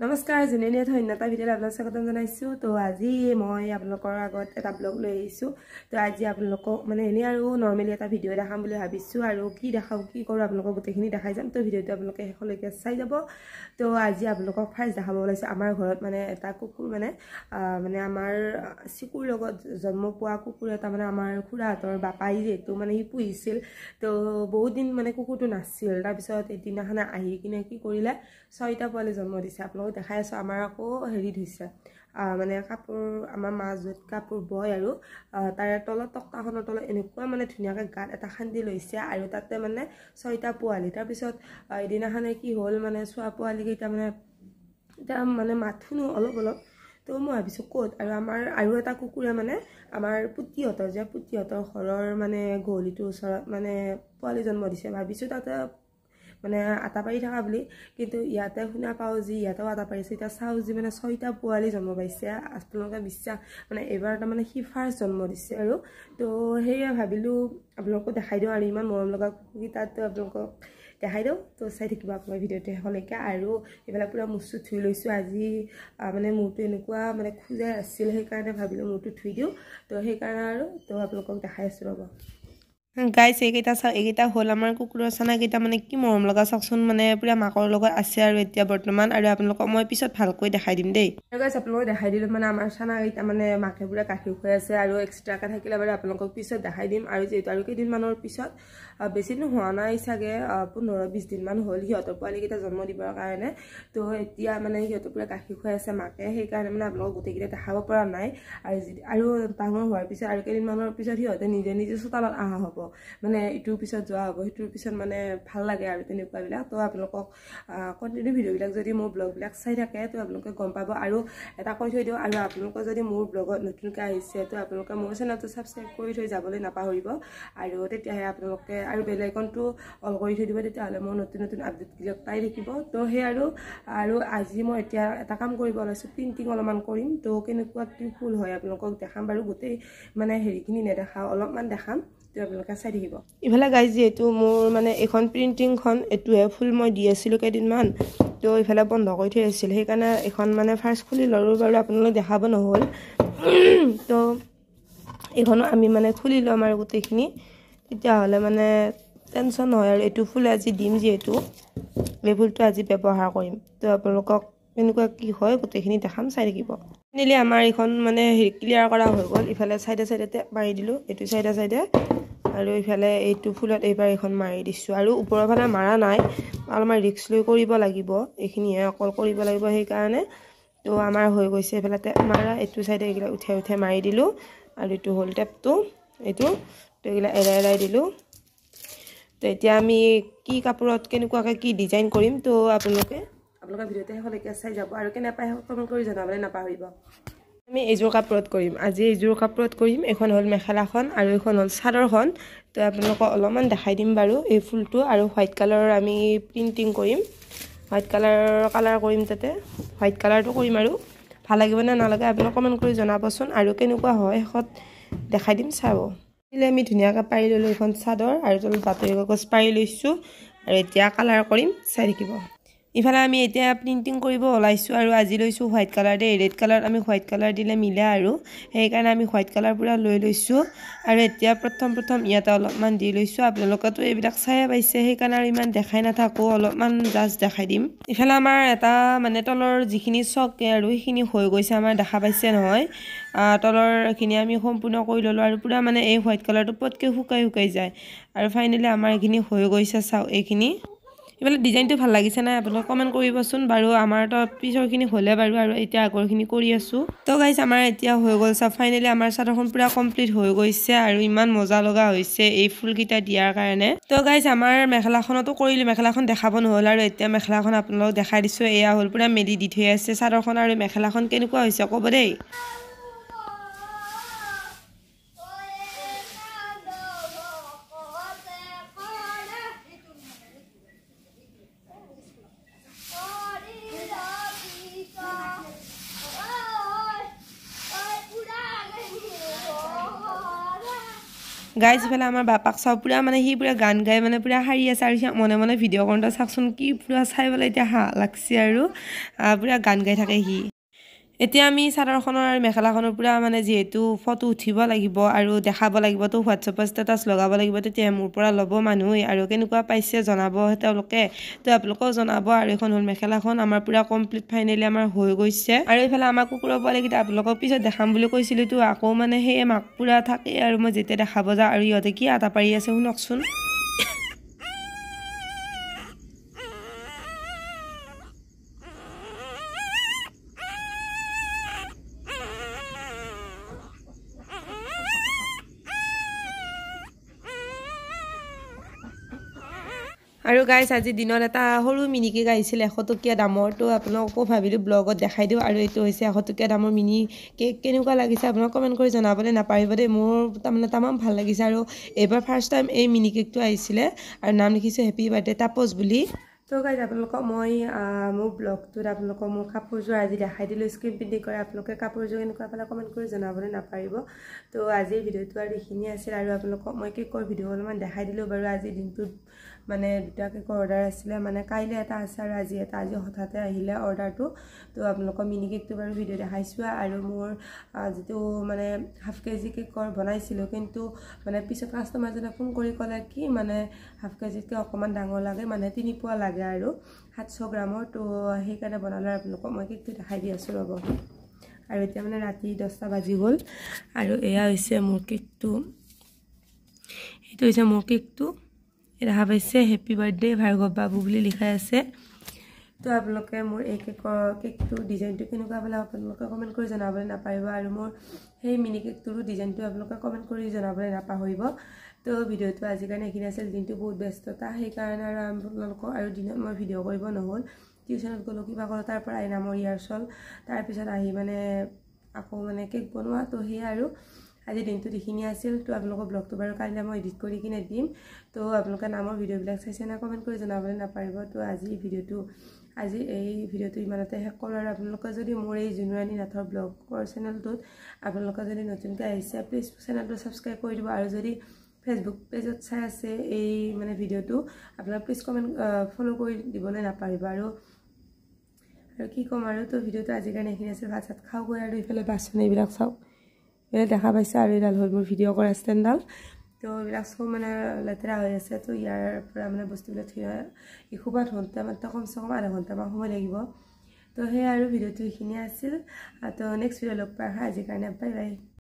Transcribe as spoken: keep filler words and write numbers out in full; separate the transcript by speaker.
Speaker 1: নমস্কাৰ জেনেনিয়া ধন্যতা ভিডিঅ'ত আপোনাক স্বাগতম জনাইছো তো আজি মই আপোনালোকৰ আগত এটা ব্লগ লৈ আহিছো তো আজি আপোনালোকক মানে এনে আৰু নৰমালি এটা ভিডিঅ' দেখাম বুলি ভাবিছো আৰু কি দেখাও কি কৰো আপোনালোকক গোটেইখিনি দেখাই যাম তো ভিডিঅ'টো আপোনালোকে শেষলৈকে চাই যাব তো আজি আপোনালোকক ফাৰ্ষ্ট দেখাব ওলাইছো আমাৰ ঘৰত মানে এটা কুকুৰ মানে মানে আমাৰ চিকুৰ লগত জন্ম পোৱা কুকুৰ এটা মানে আমাৰ খুৰাহঁতৰ বাপাই যেটো মানে হি পুহিছিল তো বহুত দিন মানে কুকুৰটো নাছিল তাৰ পিছত এদিনাখনে আহি কিনে কি কৰিলে ছয়টা পোৱালি জন্ম দিছে আপোনালোক দেখাই আছো আমাৰ আকৌ হেৰি ধুইছে মানে কাপোৰ আমাৰ মাজত কাপোৰ বয় আৰু তাৰ তলত তক্তাখনৰ তলত এনেকুৱা মানে ধুনীয়াকৈ গাত এটা খান্দি লৈছে আৰু তাতে মানে ছয়টা পোৱালি তাৰ পিছত এদিনাখনে কি হ'ল মানে চোৱা পোৱালি কেইটা মানে এটা মানে মাথুনো অলপ অলপ তো মই ভাবিছো ক'ত আৰু আমাৰ আৰু এটা কুকুৰে মানে আমাৰ পুতিহঁতৰ যে পুতিহঁতৰ ঘৰৰ মানে গহলিটোৰ ওচৰত মানে পোৱালি জন্ম দিছে ভাবিছো তাতে মানে আটা পাৰি থাকা বুলি কিন্তু ইয়াতে শুনা পাও যে ইয়াতেও আটা পাৰিছে এটা চাও যে মানে ছয়টা পোৱালি জন্ম পাইছে আপোনালোকে বিশ্বাস মানে এবাৰ তাৰ মানে হি ফাৰ্ষ্ট জন্ম দিছে আৰু তো হেয়া ভাবিলো আপোনালোকক দেখাই দিও আৰু ইমান মৰম লগা কুকুৰকেইটা তো আপোনালোকক দেখাই দিও তো চাই থাকিব আপোনাৰ ভিডিঅ'টো শেষলৈকে আৰু এইবিলাক পুৰা মুচু ধুই লৈছো আজি মানে মূৰটো এনেকুৱা মানে খুজাই আছিল সেইকাৰণে ভাবিলো মূৰটো ধুই দিও তো সেইকাৰণে আৰু তো আপোনালোকক দেখাই আছো ৰ'ব গাইস এইকেইটা চাও এইকেইটা হল আমাৰ কুকুৰৰ চানা কেইটা মানে কি মৰম লগা চাকচোন মানে পুৰা মাকৰ লগত আছে আৰু এতিয়া বৰ্তমান আৰু আপোনালোকক মই পিছত ভালকৈ দেখাই দিম দেই আৰু গাইস আপোনালোকক দেখাই দিলো মানে আমাৰ চানা কেইটা মানে মাকে পুৰা গাখীৰ খুৱাই আছে আৰু এক্সট্ৰাকে থাকিলে বাৰু আপোনালোকক পিছত দেখাই দিম আৰু যেহেতু আৰু কেইদিন মানৰ পিছত বেছি দিন হোৱা নাই চাগে পোন্ধৰ বিশ দিন মান হ'ল সিহঁতৰ পোৱালি কেইটা জন্ম দিবৰ কাৰণে তো এতিয়া মানে সিহঁতৰ পুৰা গাখীৰ খুৱাই আছে মাকে সেইকাৰণে মানে আপোনালোকক গোটেইকেইটা দেখাব পৰা নাই আৰু আৰু ডাঙৰ হোৱাৰ পিছত আৰু কেইদিন মানৰ পিছত সিহঁতে নিজে নিজে চোতালত অহা হ'ব মানে ইটোৰ পিছত যোৱা হ'ব ইটোৰ পিছত মানে ভাল লাগে আৰু তেনেকুৱাবিলাক তো আপোনালোকক কণ্টিনিউ ভিডিঅ'বিলাক যদি মোৰ ব্লগবিলাক চাই থাকে তো আপোনালোকে গম পাব আৰু এটা কৈ থৈ দিওঁ আৰু আপোনালোকে যদি মোৰ ব্লগত নতুনকৈ আহিছে তো আপোনালোকে মোৰ চেনেলটো ছাবস্ক্ৰাইব কৰি থৈ যাবলৈ নাপাহৰিব আৰু তেতিয়াহে আপোনালোকে আৰু বেল আইকনটো অল কৰি থৈ দিব তেতিয়াহ'লে মোৰ নতুন নতুন আপডেটবিলাক পাই থাকিব তো সেই আৰু আৰু আজি মই এতিয়া এটা কাম কৰিব ওলাইছোঁ প্ৰিণ্টিং অলপমান কৰিম তো কেনেকুৱা কি ফুল হয় আপোনালোকক দেখাম বাৰু গোটেই মানে হেৰিখিনি নেদেখাওঁ অলপমান দেখাম তো আপোনালোকে চাই থাকিব ইফালে গাইজ যিহেতু মোৰ মানে এখন প্ৰিণ্টিংখন এইটোহে ফুল মই দি আছিলোঁ কেইদিনমান তো ইফালে বন্ধ কৰি থৈ আছিল সেইকাৰণে এখন মানে ফাৰ্ষ্ট খুলি ল'লোঁ বাৰু আপোনালোকে দেখাব নহ'ল তো এইখনো আমি মানে খুলি ল'ম আৰু গোটেইখিনি তেতিয়াহ'লে মানে টেনশ্যন নহয় আৰু এইটো ফুল আজি দিম যিহেতু এই ফুলটো আজি ব্যৱহাৰ কৰিম তো আপোনালোকক কেনেকুৱা কি হয় গোটেইখিনি দেখাম চাই থাকিব ফাইনেলি আমাৰ এইখন মানে হেৰি ক্লিয়াৰ কৰা হৈ গ'ল ইফালে চাইডে চাইডে মাৰি দিলোঁ এইটো চাইডে চাইডে আৰু ইফালে এইটো ফুলত এইবাৰ এখন মাৰি দিছোঁ আৰু ওপৰৰ ফালে মাৰা নাই অলপমান ৰিক্স লৈ কৰিব লাগিব এইখিনিহে অকল কৰিব লাগিব সেইকাৰণে তো আমাৰ হৈ গৈছে এইফালে মাৰা এইটো চাইডে এইগিলা উঠাই উঠাই মাৰি দিলোঁ আৰু এইটো হ'ল টেপটো এইটো তো এইগিলা এৰাই এৰাই দিলোঁ তো এতিয়া আমি কি কাপোৰত কেনেকুৱাকৈ কি ডিজাইন কৰিম তো আপোনালোকে আপোনালোকৰ ভিডিঅ'টো শেষলৈকে চাই যাব আৰু কেনে পাই কমেণ্ট কৰি জনাবলৈ নাপাহৰিব আমি এইযোৰ কাপোৰত কৰিম আজি এইযোৰ কাপোৰত কৰিম এখন হ'ল মেখেলাখন আৰু এখন হ'ল চাদৰখন তো আপোনালোকক অলপমান দেখাই দিম বাৰু এই ফুলটো আৰু হোৱাইট কালাৰৰ আমি প্ৰিণ্টিং কৰিম হোৱাইট কালাৰৰ কালাৰ কৰিম তাতে হোৱাইট কালাৰটো কৰিম আৰু ভাল লাগিব নে নালাগে আপোনালোকে কমেণ্ট কৰি জনাবচোন আৰু কেনেকুৱা হয় শেষত দেখাই দিম চাব আমি ধুনীয়াকৈ পাৰি ল'লোঁ এখন চাদৰ আৰু তলত বাতৰি কাগজ পাৰি লৈছোঁ আৰু এতিয়া কালাৰ কৰিম চাই থাকিব ইফালে আমি এতিয়া প্ৰিণ্টিং কৰিব ওলাইছোঁ আৰু আজি লৈছোঁ হোৱাইট কালাৰ দেই ৰেড কালাৰ আমি হোৱাইট কালাৰ দিলে মিলে আৰু সেইকাৰণে আমি হোৱাইট কালাৰ পূৰা লৈ লৈছোঁ আৰু এতিয়া প্ৰথম প্ৰথম ইয়াতে অলপমান দি লৈছোঁ আপোনালোকেতো এইবিলাক চায়ে পাইছে সেইকাৰণে আৰু ইমান দেখাই নাথাকোঁ অলপমান জাষ্ট দেখাই দিম ইফালে আমাৰ এটা মানে তলৰ যিখিনি চকে আৰু সেইখিনি হৈ গৈছে আমাৰ দেখা পাইছে নহয় তলৰ এইখিনি আমি সম্পূৰ্ণ কৰি ল'লোঁ আৰু পূৰা মানে এই হোৱাইট কালাৰটো পটকৈ শুকাই শুকাই যায় আৰু ফাইনেলি আমাৰ এইখিনি হৈ গৈছে চাওঁ এইখিনি ইফালে ডিজাইনটো ভাল লাগিছে নাই আপোনালোকে কমেণ্ট কৰিবচোন বাৰু আমাৰ তো পিছৰখিনি হ'লে বাৰু আৰু এতিয়া আগৰখিনি কৰি আছোঁ তো গাইজ আমাৰ এতিয়া হৈ গ'ল চাওঁ ফাইনেলি আমাৰ চাদৰখন পূৰা কমপ্লিট হৈ গৈছে আৰু ইমান মজা লগা হৈছে এই ফুলকেইটা দিয়াৰ কাৰণে তো গাইজ আমাৰ মেখেলাখনতো কৰিলোঁ মেখেলাখন দেখাব নহ'ল আৰু এতিয়া মেখেলাখন আপোনালোকক দেখাই দিছোঁ এয়া হ'ল পূৰা মেলি দি থৈ আছে চাদৰখন আৰু মেখেলাখন কেনেকুৱা হৈছে ক'ব দেই গাইজ ইফালে আমাৰ বাপাক চাওঁ পুৰা মানে সি পুৰা গান গাই মানে পুৰা হাৰি আছে আৰু সি মনে মনে ভিডিঅ' কৰোঁতে চাওকচোন কি পুৰা চাই পেলাই এতিয়া হাঁহ লাগছে আৰু পুৰা গান গাই থাকে সি এতিয়া আমি চাদৰখনৰ আৰু মেখেলাখনৰ পুৰা মানে যিহেতু ফটো উঠিব লাগিব আৰু দেখাব লাগিব তো হোৱাটছএপত ষ্টেটাছ লগাব লাগিব তেতিয়া মোৰ পৰা ল'ব মানুহ আৰু কেনেকুৱা পাইছে জনাব তেওঁলোকে তো আপোনালোকেও জনাব আৰু এখন হ'ল মেখেলাখন আমাৰ পুৰা কমপ্লিট ফাইনেলি আমাৰ হৈ গৈছে আৰু এইফালে আমাৰ কুকুৰৰ পোৱালিকেইটা আপোনালোকক পিছত দেখাম বুলি কৈছিলোঁ তো আকৌ মানে সেই মাক পুৰা থাকে আৰু মই যেতিয়া দেখাব যাওঁ আৰু ইহঁতে কি আটা পাৰি আছে শুনকচোন আৰু গাইজ আজি দিনত এটা সৰু মিনি কেক আহিছিল এশ টকীয়া দামৰ তো আপোনালোকো ভাবিলোঁ ব্লগত দেখাই দিওঁ আৰু এইটো হৈছে এশ টকীয়া দামৰ মিনি কেক কেনেকুৱা লাগিছে আপোনালোক কমেণ্ট কৰি জনাবলৈ নাপাহৰিব দেই মোৰ তাৰমানে তামাম ভাল লাগিছে আৰু এইবাৰ ফাৰ্ষ্ট টাইম এই মিনি কেকটো আহিছিলে আৰু নাম লিখিছোঁ হেপী বাৰ্থডে তাপছ বুলি তো গাইজ আপোনালোকক মই মোৰ ব্লগটোত আপোনালোকক মোৰ কাপোৰযোৰ আজি দেখাই দিলোঁ স্ক্ৰীন প্ৰিণ্টিং কৰে আপোনালোকে কাপোৰযোৰ কেনেকুৱা পালে কমেণ্ট কৰি জনাবলৈ নাপাহৰিব তো আজিৰ ভিডিঅ'টো আৰু এইখিনি আছিল আৰু আপোনালোকক মই কেকৰ ভিডিঅ' অলপমান দেখাই দিলোঁ বাৰু আজিৰ দিনটোত মানে দুটা কেকৰ অৰ্ডাৰ আছিলে মানে কাইলৈ এটা আছে আৰু আজি এটা আজি হঠাতে আহিলে অৰ্ডাৰটো তো আপোনালোকৰ মিনি কেকটো বাৰু ভিডিঅ' দেখাইছোঁ আৰু মোৰ যিটো মানে হাফ কেজি কেকৰ বনাইছিলোঁ কিন্তু মানে পিছত কাষ্টমাৰজনে ফোন কৰি ক'লে কি মানে হাফ কেজিতকৈ অকণমান ডাঙৰ লাগে মানে তিনি পোৱা লাগে আৰু সাতশ গ্ৰামৰ তো সেইকাৰণে বনালে আপোনালোকক মই কেকটো দেখাই দি আছোঁ ৰ'ব আৰু এতিয়া মানে ৰাতি দহটা বাজি গ'ল আৰু এয়া হৈছে মোৰ কেকটো এইটো হৈছে মোৰ কেকটো দেখা পাইছে হেপী বাৰ্থডে ভাৰ্গৱ বাবু বুলি লিখা আছে তো আপোনালোকে মোৰ এই কেকৰ কেকটো ডিজাইনটো কেনেকুৱা পালে আপোনালোকে কমেণ্ট কৰি জনাবলৈ নাপাহৰিব আৰু মোৰ সেই মিনি কেকটোৰো ডিজাইনটো আপোনালোকে কমেণ্ট কৰি জনাবলৈ নাপাহৰিব তো ভিডিঅ'টো আজিৰ কাৰণে এইখিনি আছিল দিনটো বহুত ব্যস্ততা সেইকাৰণে আৰু আপোনালোকক আৰু দিনত মই ভিডিঅ' কৰিব নহ'ল টিউশ্যনত গ'লোঁ কিবা কৰোঁ তাৰ পৰা আইনা মোৰ ৰিহাৰ্চল তাৰপিছত আহি মানে আকৌ মানে কেক বনোৱা তো সেয়া আৰু আজি দিনটোত এইখিনি আছিল তো আপোনালোকৰ ব্লগটো বাৰু কাইলৈ মই এডিট কৰি কিনে দিম তো আপোনালোকে নামৰ ভিডিঅ'বিলাক চাইছে না কমেণ্ট কৰি জনাবলৈ নাপাহৰিব তো আজি ভিডিঅ'টো আজি এই ভিডিঅ'টো ইমানতে শেষ কৰোঁ আৰু আপোনালোকে যদি মোৰ এই জুনুৰাণী নাথৰ ব্লগৰ চেনেলটোত আপোনালোকে যদি নতুনকৈ আহিছে প্লিজ চেনেলটো ছাবস্ক্ৰাইব কৰি দিব আৰু যদি ফেচবুক পেজত চাই আছে এই মানে ভিডিঅ'টো আপোনালোকে প্লিজ কমেণ্ট ফ'ল' কৰি দিবলৈ নাপাহৰিব আৰু আৰু কি ক'ম আৰু তো ভিডিঅ'টো আজিৰ কাৰণে এইখিনি আছিল ভাত চাত খাওঁগৈ আৰু ইফালে বাচন এইবিলাক চাওক এইবিলাক দেখা পাইছে আৰু এইডাল হ'ল মোৰ ভিডিঅ' কৰা ষ্টেণ্ডডাল তো এইবিলাক চব মানে লেতেৰা হৈ আছে তো ইয়াৰ পৰা মানে বস্তুবিলাক ইখোপাত হওঁতে মাত্ৰ কমচে কম আধা ঘণ্টামান সময় লাগিব তো সেয়াই আৰু ভিডিঅ'টো এইখিনিয়ে আছিল তো নেক্সট ভিডিঅ' লগ পাই আজিৰ কাৰণে বাই বাই।